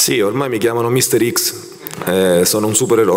Sì, ormai mi chiamano Mister X, sono un supereroe.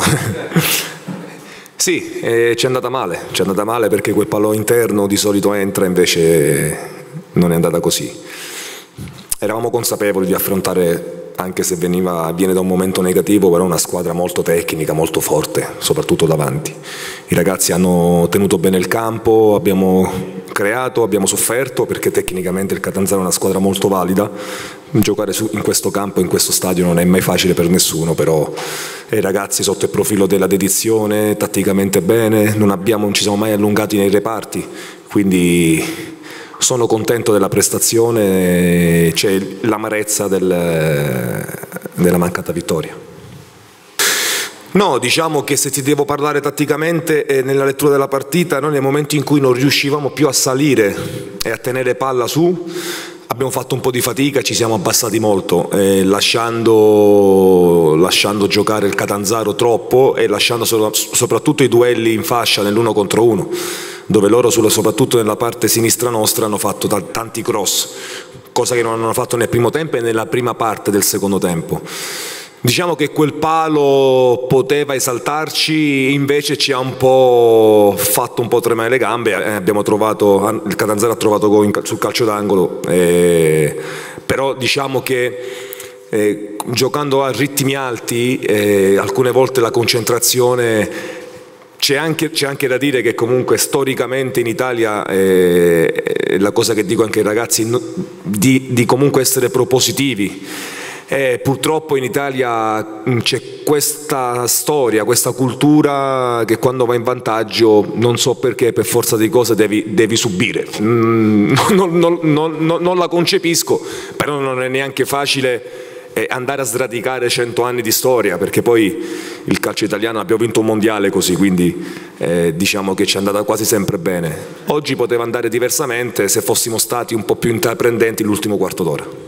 Sì, ci è andata male perché quel pallone interno di solito entra, invece non è andata così. Eravamo consapevoli di affrontare, anche se viene da un momento negativo, però una squadra molto tecnica, molto forte, soprattutto davanti. I ragazzi hanno tenuto bene il campo, abbiamo creato, abbiamo sofferto, perché tecnicamente il Catanzaro è una squadra molto valida. Giocare in questo campo, in questo stadio non è mai facile per nessuno, però i ragazzi sotto il profilo della dedizione, tatticamente bene, non ci siamo mai allungati nei reparti, quindi sono contento della prestazione, c'è l'amarezza della mancata vittoria. No, diciamo che se ti devo parlare tatticamente nella lettura della partita, noi nel momento in cui non riuscivamo più a salire e a tenere palla su, abbiamo fatto un po' di fatica, ci siamo abbassati molto, lasciando giocare il Catanzaro troppo e lasciando soprattutto i duelli in fascia nell'1 contro 1, dove loro soprattutto nella parte sinistra nostra hanno fatto tanti cross, cosa che non hanno fatto nel primo tempo e nella prima parte del secondo tempo. Diciamo che quel palo poteva esaltarci, invece ci ha un po' fatto un po' tremare le gambe, il Catanzaro ha trovato gol sul calcio d'angolo, però diciamo che giocando a ritmi alti alcune volte la concentrazione, c'è anche da dire che comunque storicamente in Italia, la cosa che dico anche ai ragazzi, di comunque essere propositivi. Purtroppo in Italia c'è questa storia, questa cultura che quando va in vantaggio, non so perché, per forza di cose devi subire. Non la concepisco, però non è neanche facile andare a sradicare 100 anni di storia, perché poi il calcio italiano abbiamo vinto un mondiale così, quindi diciamo che ci è andata quasi sempre bene. Oggi poteva andare diversamente se fossimo stati un po' più intraprendenti l'ultimo quarto d'ora.